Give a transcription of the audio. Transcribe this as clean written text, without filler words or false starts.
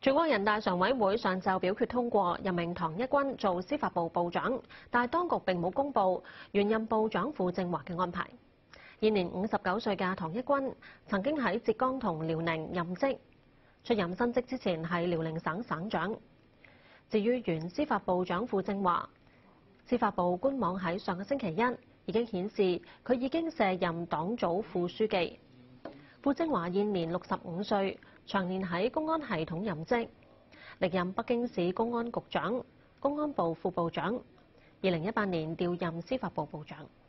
全國人大常委會上晝表決通過任命唐一軍做司法部部長，但係當局並冇公布原任部長傅政華嘅安排。現年59歲嘅唐一軍曾經喺浙江同遼寧任職，出任新職之前係遼寧省省長。至於原司法部長傅政華，司法部官網喺上個星期一已經顯示佢已經卸任黨組副書記。傅政華現年65歲，長年喺公安系統任職，歷任北京市公安局長、公安部副部長，2018年調任司法部部長。